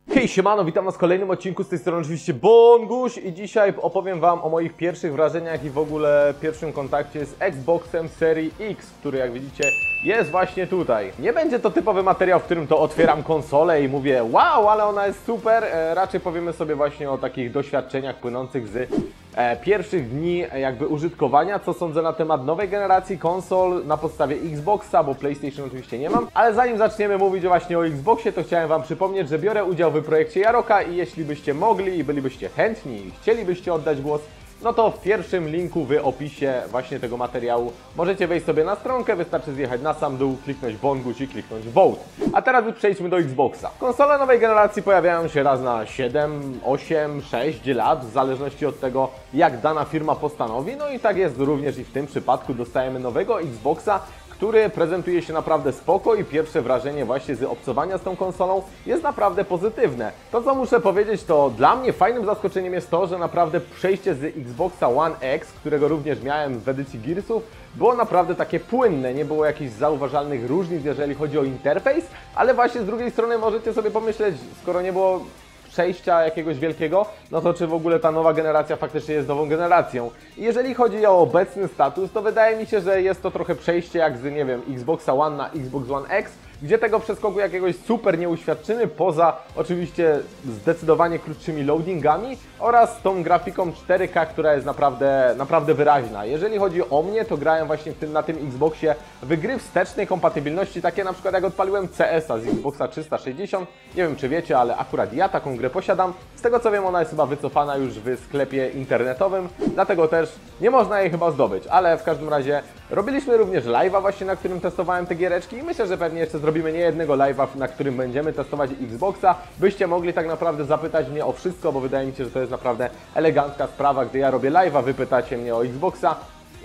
Hej, siemano, witam was w kolejnym odcinku, z tej strony oczywiście Bonguś i dzisiaj opowiem wam o moich pierwszych wrażeniach i w ogóle pierwszym kontakcie z Xboxem Series X, który jak widzicie jest właśnie tutaj. Nie będzie to typowy materiał, w którym to otwieram konsolę i mówię wow, ale ona jest super, raczej powiemy sobie właśnie o takich doświadczeniach płynących z pierwszych dni jakby użytkowania, co sądzę na temat nowej generacji konsol na podstawie Xboxa, bo PlayStation oczywiście nie mam. Ale zanim zaczniemy mówić właśnie o Xboxie, to chciałem wam przypomnieć, że biorę udział w projekcie Jaroka i jeśli byście mogli i bylibyście chętni i chcielibyście oddać głos, no to w pierwszym linku w opisie właśnie tego materiału możecie wejść sobie na stronkę, wystarczy zjechać na sam dół, kliknąć Bonguś i kliknąć Vote. A teraz już przejdźmy do Xboxa. Konsole nowej generacji pojawiają się raz na 7, 8, 6 lat, w zależności od tego, jak dana firma postanowi. No i tak jest również i w tym przypadku dostajemy nowego Xboxa, który prezentuje się naprawdę spoko i pierwsze wrażenie właśnie z obcowania z tą konsolą jest naprawdę pozytywne. To co muszę powiedzieć, to dla mnie fajnym zaskoczeniem jest to, że naprawdę przejście z Xboxa One X, którego również miałem w edycji Gearsów, było naprawdę takie płynne, nie było jakichś zauważalnych różnic, jeżeli chodzi o interfejs, ale właśnie z drugiej strony możecie sobie pomyśleć, skoro nie było przejścia jakiegoś wielkiego, no to czy w ogóle ta nowa generacja faktycznie jest nową generacją. I jeżeli chodzi o obecny status, to wydaje mi się, że jest to trochę przejście jak z, nie wiem, Xboxa One na Xbox One X, gdzie tego przeskoku jakiegoś super nie uświadczymy, poza oczywiście zdecydowanie krótszymi loadingami oraz tą grafiką 4K, która jest naprawdę wyraźna. Jeżeli chodzi o mnie, to grałem właśnie na tym Xboxie w gry wstecznej kompatybilności, takie na przykład jak odpaliłem CS-a z Xboxa 360. Nie wiem czy wiecie, ale akurat ja taką grę posiadam. Z tego co wiem, ona jest chyba wycofana już w sklepie internetowym, dlatego też nie można jej chyba zdobyć, ale w każdym razie robiliśmy również live'a właśnie, na którym testowałem te giereczki i myślę, że pewnie jeszcze zrobimy nie jednego live'a, na którym będziemy testować Xboxa, byście mogli tak naprawdę zapytać mnie o wszystko, bo wydaje mi się, że to jest naprawdę elegancka sprawa, gdy ja robię live'a, wy pytacie mnie o Xboxa,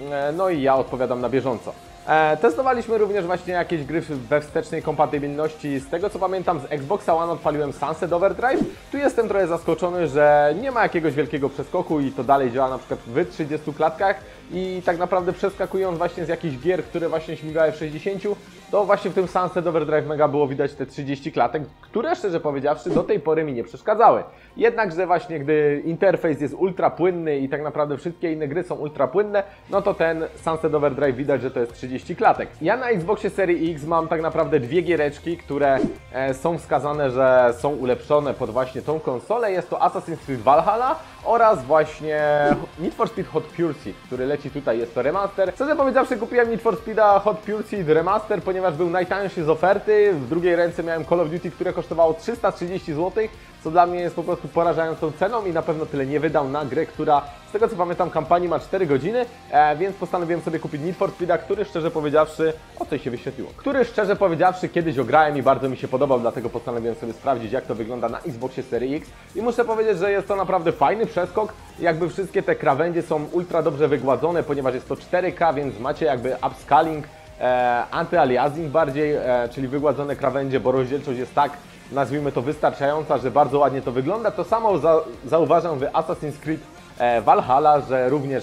no i ja odpowiadam na bieżąco. Testowaliśmy również właśnie jakieś gry we wstecznej kompatybilności. Z tego co pamiętam, z Xboxa One odpaliłem Sunset Overdrive. Tu jestem trochę zaskoczony, że nie ma jakiegoś wielkiego przeskoku i to dalej działa na przykład w 30 klatkach i tak naprawdę przeskakując właśnie z jakichś gier, które właśnie śmigały w 60, to właśnie w tym Sunset Overdrive mega było widać te 30 klatek, które szczerze powiedziawszy do tej pory mi nie przeszkadzały. Jednakże właśnie gdy interfejs jest ultra płynny i tak naprawdę wszystkie inne gry są ultra płynne, no to ten Sunset Overdrive widać, że to jest 30 klatek. Ja na Xboxie Series X mam tak naprawdę dwie giereczki, które są wskazane, że są ulepszone pod właśnie tą konsolę. Jest to Assassin's Creed Valhalla oraz właśnie Need for Speed Hot Pursuit, który leci tutaj, jest to remaster. Szczerze powiedziawszy, kupiłem Need for Speeda Hot Pursuit remaster, ponieważ był najtańszy z oferty. W drugiej ręce miałem Call of Duty, które kosztowało 330 zł, co dla mnie jest po prostu porażającą ceną i na pewno tyle nie wydał na grę, która z tego co pamiętam kampanii ma 4 godziny, więc postanowiłem sobie kupić Need for Speeda, który szczerze powiedziawszy, o coś się wyświetliło, który szczerze powiedziawszy kiedyś ograłem i bardzo mi się podobał, dlatego postanowiłem sobie sprawdzić jak to wygląda na Xboxie Series X i muszę powiedzieć, że jest to naprawdę fajny przeskok, jakby wszystkie te krawędzie są ultra dobrze wygładzone, ponieważ jest to 4K, więc macie jakby upscaling, anty-aliasing bardziej, czyli wygładzone krawędzie, bo rozdzielczość jest tak, nazwijmy to wystarczająca, że bardzo ładnie to wygląda. To samo zauważam w Assassin's Creed Valhalla, że również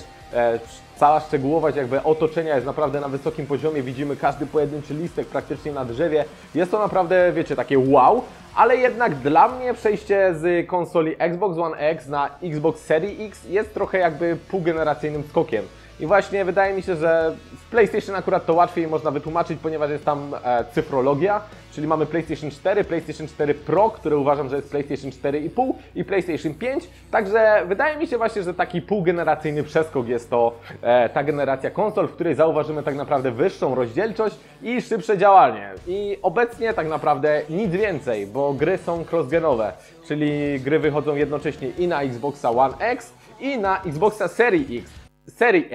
cała szczegółowość jakby otoczenia jest naprawdę na wysokim poziomie, widzimy każdy pojedynczy listek praktycznie na drzewie. Jest to naprawdę, wiecie, takie wow, ale jednak dla mnie przejście z konsoli Xbox One X na Xbox Series X jest trochę jakby półgeneracyjnym skokiem. I właśnie wydaje mi się, że w PlayStation akurat to łatwiej można wytłumaczyć, ponieważ jest tam cyfrologia, czyli mamy PlayStation 4, PlayStation 4 Pro, które uważam, że jest PlayStation 4,5 i PlayStation 5. Także wydaje mi się właśnie, że taki półgeneracyjny przeskok jest to ta generacja konsol, w której zauważymy tak naprawdę wyższą rozdzielczość i szybsze działanie. I obecnie tak naprawdę nic więcej, bo gry są cross-genowe, czyli gry wychodzą jednocześnie i na Xboxa One X i na Xboxa Series X. Series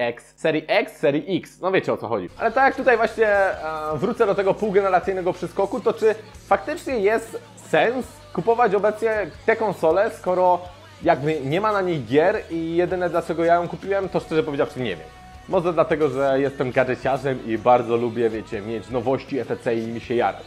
X, Series X, no wiecie o co chodzi. Ale tak jak tutaj właśnie wrócę do tego półgeneracyjnego przeskoku, to czy faktycznie jest sens kupować obecnie tę konsolę, skoro jakby nie ma na niej gier i jedyne dlaczego ja ją kupiłem, to szczerze powiedziawszy nie wiem. Może dlatego, że jestem gadżeciarzem i bardzo lubię, wiecie, mieć nowości etc. i mi się jarać.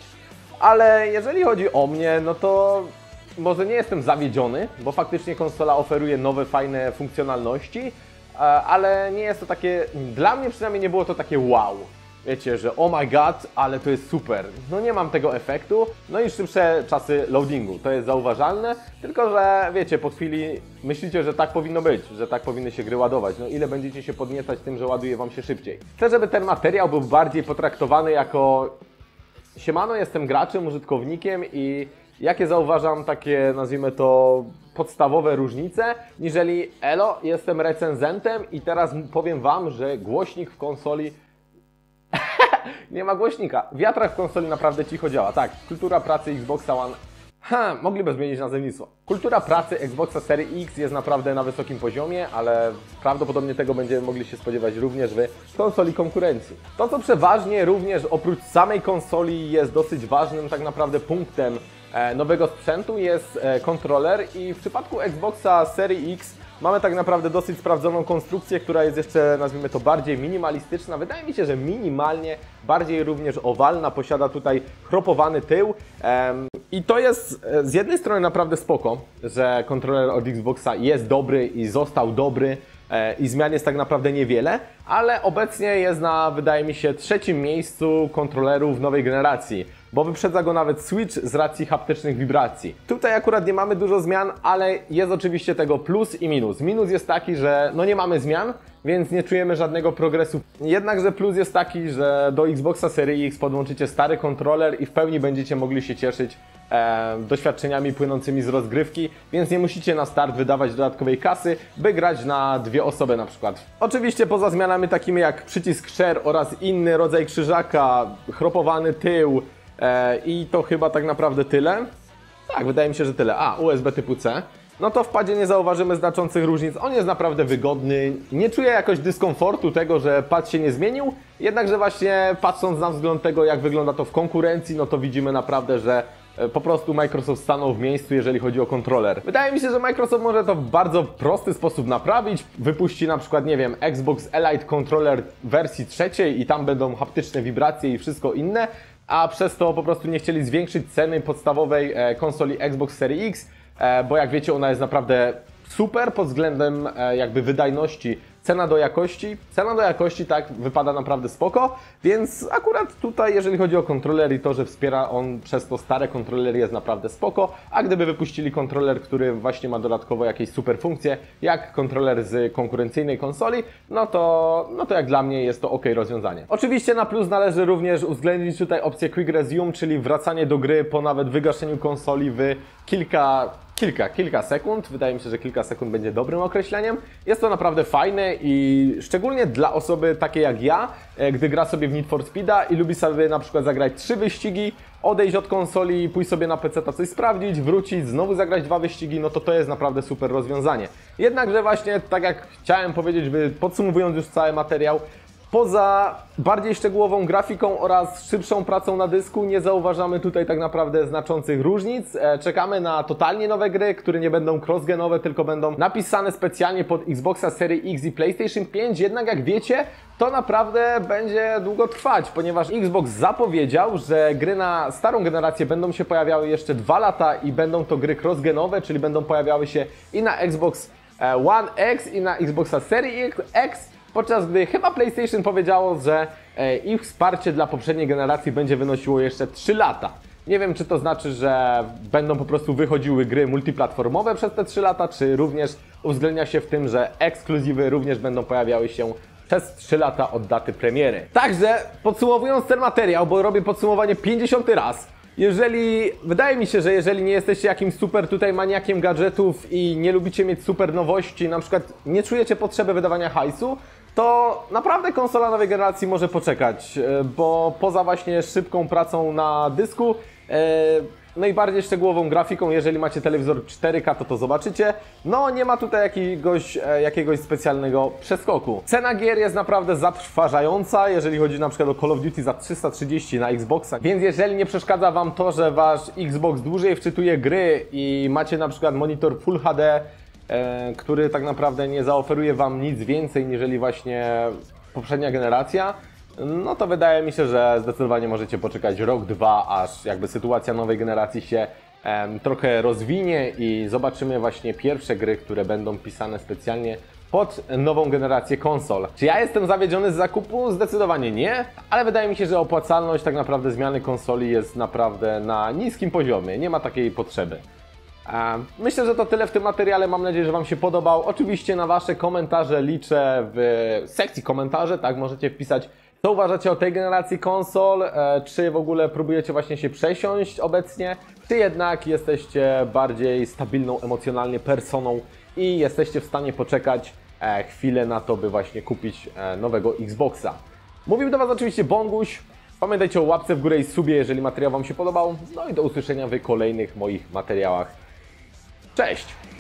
Ale jeżeli chodzi o mnie, no to może nie jestem zawiedziony, bo faktycznie konsola oferuje nowe, fajne funkcjonalności, ale nie jest to takie, dla mnie przynajmniej nie było to takie wow. wiecie, że oh my god, ale to jest super. No nie mam tego efektu. No i szybsze czasy loadingu, to jest zauważalne, tylko że wiecie, po chwili myślicie, że tak powinno być, że tak powinny się gry ładować. No ile będziecie się podniecać tym, że ładuje wam się szybciej. Chcę, żeby ten materiał był bardziej potraktowany jako siemano, jestem graczem, użytkownikiem i jakie zauważam takie, nazwijmy to, podstawowe różnice, niżeli elo, jestem recenzentem i teraz powiem wam, że głośnik w konsoli nie ma głośnika. Wiatrak w konsoli naprawdę cicho działa. Tak, kultura pracy Xboxa One. Mogliby zmienić nazewnictwo. Kultura pracy Xboxa Series X jest naprawdę na wysokim poziomie, ale prawdopodobnie tego będziemy mogli się spodziewać również w konsoli konkurencji. To, co przeważnie również oprócz samej konsoli jest dosyć ważnym tak naprawdę punktem nowego sprzętu, jest kontroler i w przypadku Xboxa Series X mamy tak naprawdę dosyć sprawdzoną konstrukcję, która jest jeszcze, nazwijmy to, bardziej minimalistyczna. Wydaje mi się, że minimalnie, bardziej również owalna, posiada tutaj chropowany tył. I to jest z jednej strony naprawdę spoko, że kontroler od Xboxa jest dobry i został dobry i zmian jest tak naprawdę niewiele, ale obecnie jest na, wydaje mi się, 3. miejscu kontrolerów nowej generacji, bo wyprzedza go nawet Switch z racji haptycznych wibracji. Tutaj akurat nie mamy dużo zmian, ale jest oczywiście tego plus i minus. Minus jest taki, że no nie mamy zmian, więc nie czujemy żadnego progresu. Jednakże plus jest taki, że do Xboxa Series X podłączycie stary kontroler i w pełni będziecie mogli się cieszyć doświadczeniami płynącymi z rozgrywki, więc nie musicie na start wydawać dodatkowej kasy, by grać na 2 osoby na przykład. Oczywiście poza zmianami takimi jak przycisk Share oraz inny rodzaj krzyżaka, chropowany tył i to chyba tak naprawdę tyle. Tak, wydaje mi się, że tyle. USB typu C. No to w padzie nie zauważymy znaczących różnic. On jest naprawdę wygodny. Nie czuję jakoś dyskomfortu tego, że pad się nie zmienił. Jednakże właśnie patrząc na wzgląd tego, jak wygląda to w konkurencji, no to widzimy naprawdę, że po prostu Microsoft stanął w miejscu, jeżeli chodzi o kontroler. Wydaje mi się, że Microsoft może to w bardzo prosty sposób naprawić. Wypuści na przykład, nie wiem, Xbox Elite Controller wersji 3 i tam będą haptyczne wibracje i wszystko inne, a przez to po prostu nie chcieli zwiększyć ceny podstawowej konsoli Xbox Series X, bo jak wiecie, ona jest naprawdę super pod względem jakby wydajności. Cena do jakości tak wypada naprawdę spoko, więc akurat tutaj jeżeli chodzi o kontroler i to, że wspiera on przez to stare kontrolery jest naprawdę spoko, a gdyby wypuścili kontroler, który właśnie ma dodatkowo jakieś super funkcje, jak kontroler z konkurencyjnej konsoli, no to jak dla mnie jest to ok rozwiązanie. Oczywiście na plus należy również uwzględnić tutaj opcję Quick Resume, czyli wracanie do gry po nawet wygaszeniu konsoli w kilka sekund. Wydaje mi się, że kilka sekund będzie dobrym określeniem. Jest to naprawdę fajne i szczególnie dla osoby takiej jak ja, gdy gra sobie w Need for Speeda i lubi sobie na przykład zagrać 3 wyścigi, odejść od konsoli, pójść sobie na PC coś sprawdzić, wrócić, znowu zagrać 2 wyścigi, no to jest naprawdę super rozwiązanie. Jednakże właśnie, tak jak chciałem powiedzieć, podsumowując już cały materiał, poza bardziej szczegółową grafiką oraz szybszą pracą na dysku nie zauważamy tutaj tak naprawdę znaczących różnic. Czekamy na totalnie nowe gry, które nie będą cross-genowe, tylko będą napisane specjalnie pod Xboxa Series X i PlayStation 5. Jednak jak wiecie, to naprawdę będzie długo trwać, ponieważ Xbox zapowiedział, że gry na starą generację będą się pojawiały jeszcze 2 lata i będą to gry cross-genowe, czyli będą pojawiały się i na Xbox One X i na Xboxa Series X. Podczas gdy chyba PlayStation powiedziało, że ich wsparcie dla poprzedniej generacji będzie wynosiło jeszcze 3 lata. Nie wiem, czy to znaczy, że będą po prostu wychodziły gry multiplatformowe przez te 3 lata, czy również uwzględnia się w tym, że ekskluzywy również będą pojawiały się przez 3 lata od daty premiery. Także podsumowując ten materiał, bo robię podsumowanie 50 raz, wydaje mi się, że jeżeli nie jesteście jakimś super tutaj maniakiem gadżetów i nie lubicie mieć super nowości, na przykład nie czujecie potrzeby wydawania hajsu, to naprawdę konsola nowej generacji może poczekać, bo poza właśnie szybką pracą na dysku, no i bardziej szczegółową grafiką, jeżeli macie telewizor 4K, to zobaczycie. No nie ma tutaj jakiegoś specjalnego przeskoku. Cena gier jest naprawdę zatrważająca, jeżeli chodzi na przykład o Call of Duty za 330 na Xboxa. Więc jeżeli nie przeszkadza Wam to, że Wasz Xbox dłużej wczytuje gry i macie na przykład monitor Full HD, który tak naprawdę nie zaoferuje Wam nic więcej niżeli właśnie poprzednia generacja, no to wydaje mi się, że zdecydowanie możecie poczekać rok, 2, aż jakby sytuacja nowej generacji się trochę rozwinie i zobaczymy właśnie pierwsze gry, które będą pisane specjalnie pod nową generację konsol. Czy ja jestem zawiedziony z zakupu? Zdecydowanie nie, ale wydaje mi się, że opłacalność tak naprawdę zmiany konsoli jest naprawdę na niskim poziomie, nie ma takiej potrzeby. Myślę, że to tyle w tym materiale, mam nadzieję, że Wam się podobał. Oczywiście na Wasze komentarze liczę w sekcji komentarzy, tak, możecie wpisać, co uważacie o tej generacji konsol, czy w ogóle próbujecie właśnie się przesiąść obecnie, czy jednak jesteście bardziej stabilną emocjonalnie personą i jesteście w stanie poczekać chwilę na to, by właśnie kupić nowego Xboxa. Mówił do Was oczywiście Bonguś. Pamiętajcie o łapce w górę i subie, jeżeli materiał Wam się podobał. No i do usłyszenia w kolejnych moich materiałach. Cześć!